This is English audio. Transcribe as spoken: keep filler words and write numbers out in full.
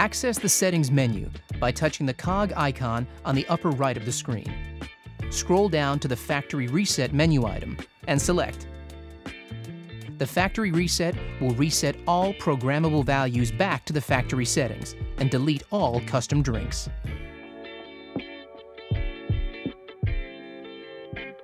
Access the Settings menu by touching the cog icon on the upper right of the screen. Scroll down to the Factory Reset menu item and select. The Factory Reset will reset all programmable values back to the factory settings and delete all custom drinks.